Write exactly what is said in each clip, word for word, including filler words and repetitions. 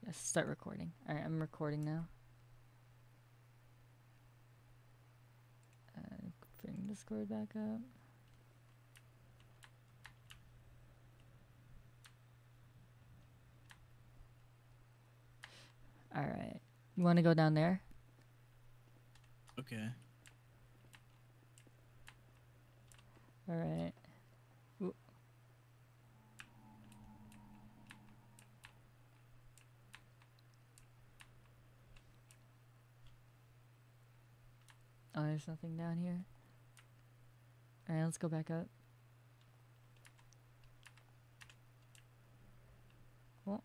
Let's start recording. Alright, I'm recording now. Uh, bring Discord back up. Alright. You want to go down there? Okay. Alright. Ooh. Oh, there's nothing down here. Alright, let's go back up. Oh.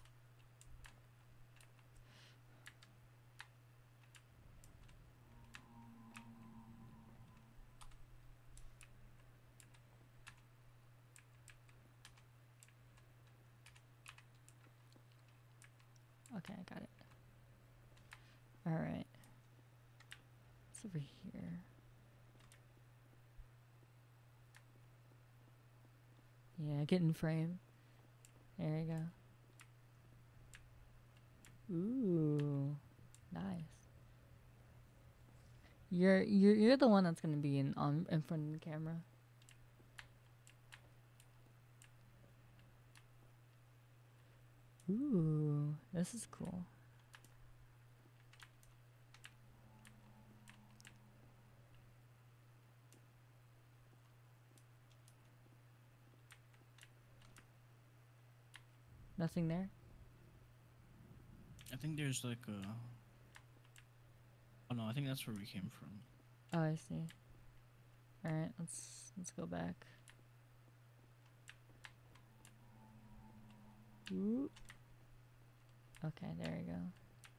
Okay, I got it. Alright. It's over here. Yeah, get in frame. There you go. Ooh. Nice. You're you're you're the one that's gonna be in on in front of the camera. Ooh, this is cool. Nothing there? I think there's like a. Oh no, I think that's where we came from. Oh, I see. All right, let's let's go back. Ooh. Okay, there you go.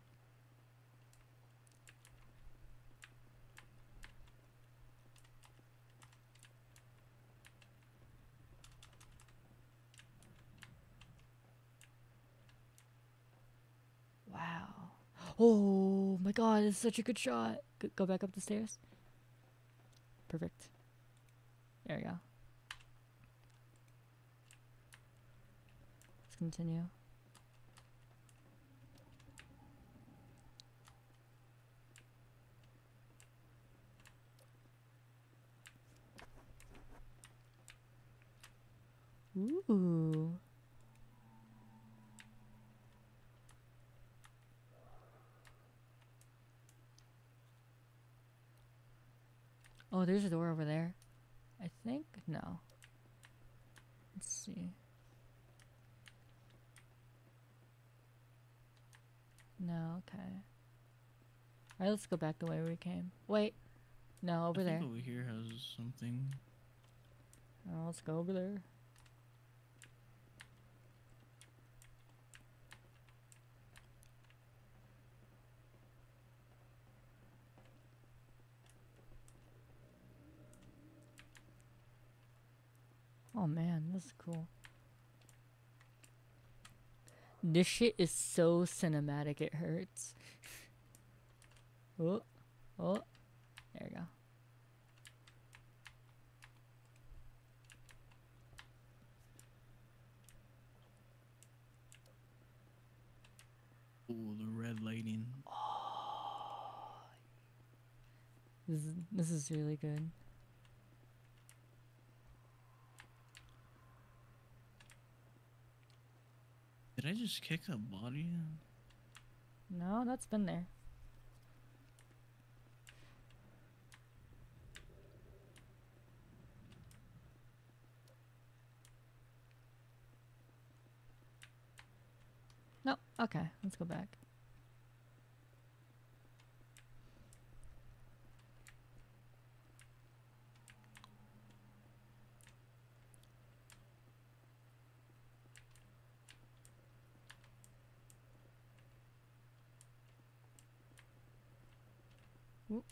Wow. Oh my god, it's such a good shot. Go, go back up the stairs. Perfect. There we go. Let's continue. Ooh. Oh, there's a door over there. I think? No. Let's see. No, okay. Alright, let's go back the way we came. Wait. No, over I think there. over here has something. Oh, let's go over there. Oh man, this is cool. This shit is so cinematic, it hurts. Oh, oh, there we go. Oh, the red lighting. Oh, this is, this is really good. Did I just kick a body? No, that's been there. No, okay, let's go back. Oop.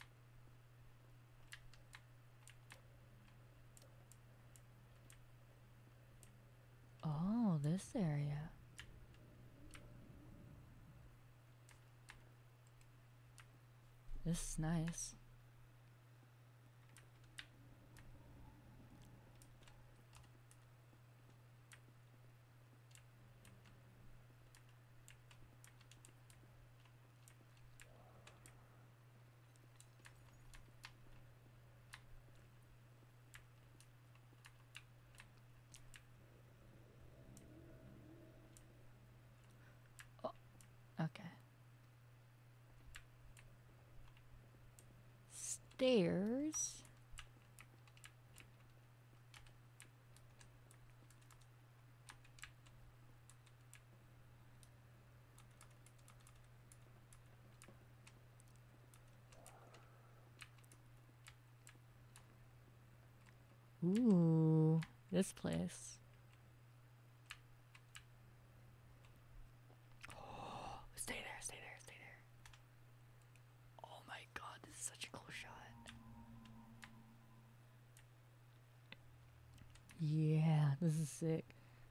Oh, this area. This is nice. stairs. Ooh, this place. Stay there, stay there, stay there. Oh my god, this is such a cool shot. Yeah, this is sick.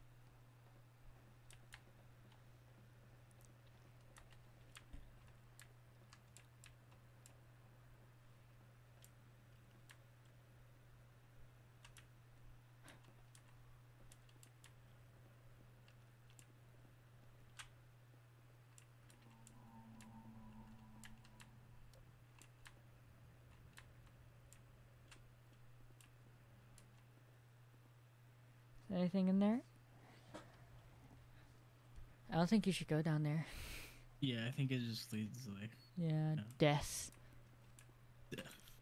Anything in there? I don't think you should go down there. Yeah, I think it just leads like Yeah, No. death. death.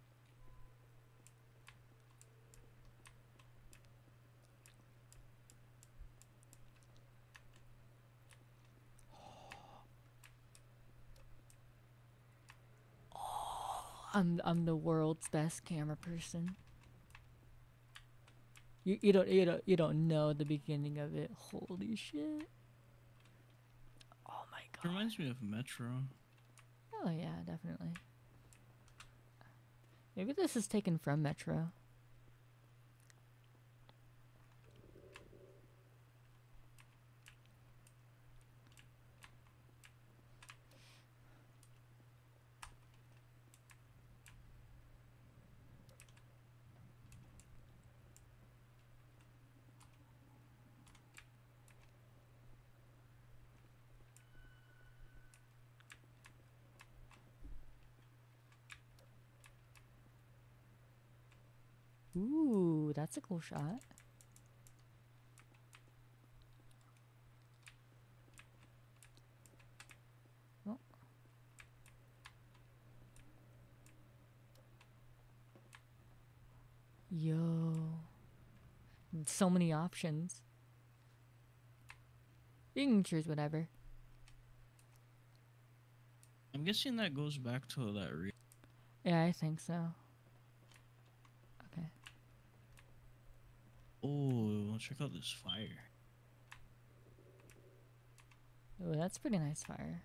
I'm I'm the world's best camera person. You you don't you don't you don't know the beginning of it. Holy shit. Oh my It god. reminds me of Metro. Oh yeah, definitely. Maybe this is taken from Metro. Ooh, that's a cool shot. Oh. Yo. So many options. You can choose whatever. I'm guessing that goes back to that re- Yeah, I think so. Okay. Oh, check out this fire. Oh, that's pretty nice fire.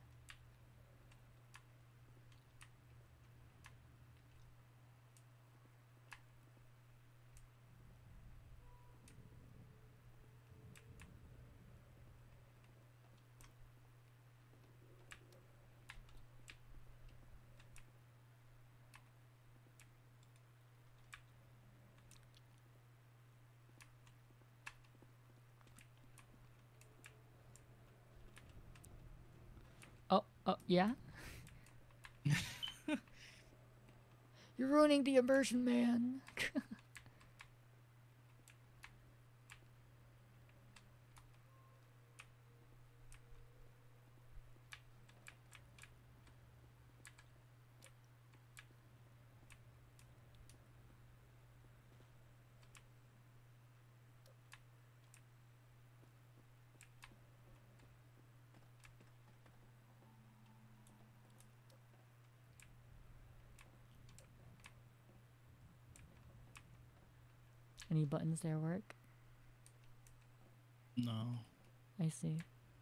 Oh, oh, yeah? You're ruining the immersion, man. Any buttons there work? No. I see.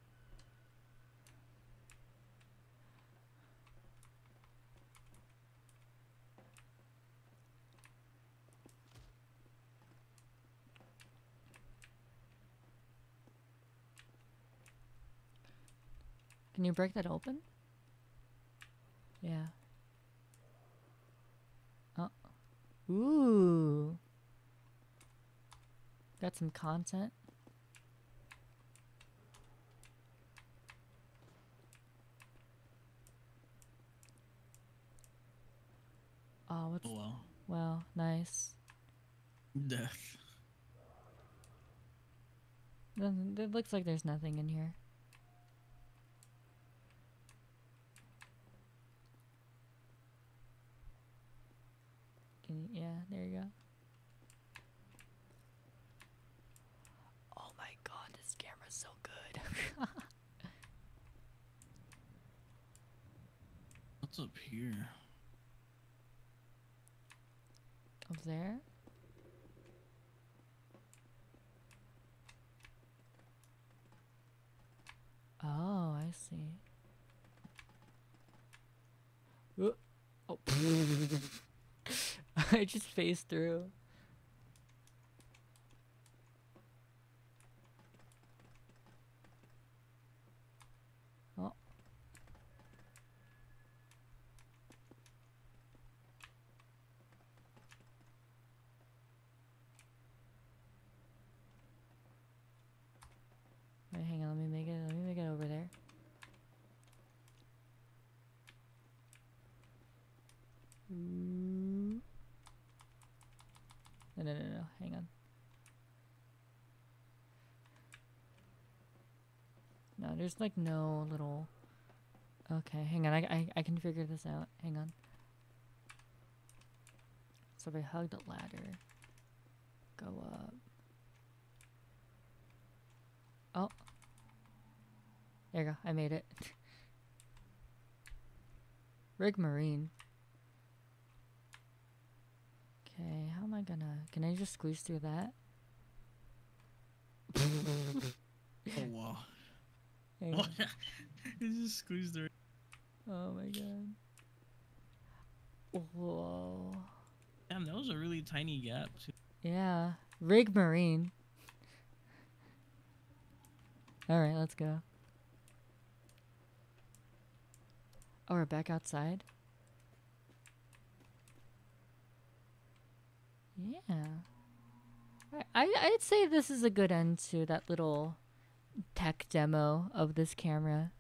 Can you break that open? Yeah. Oh. Ooh. Got some content. Oh, what's... Oh well. Wow, nice. Death. Nothing- It looks like there's nothing in here. see. Yeah, there you go. Oh my god, this camera's so good. What's up here? Up there? Oh, I see. Uh, Oh. I just phased through. Oh. Wait, hang on, let me make it, let me make it over there. Ooh. No, no, no, no, hang on. No, there's like no little... Okay, hang on, I, I, I can figure this out. Hang on. So if I hug the ladder, go up. Oh. There you go, I made it. Rigmarine. Okay, how am I gonna... Can I just squeeze through that? Oh wow. Hang What? on. It just squeezed the. Oh my god. Whoa. Damn, that was a really tiny gap too. Yeah. Rigmarine. Alright, let's go. Oh, we're back outside? Yeah. I, I, I'd say this is a good end to that little tech demo of this camera.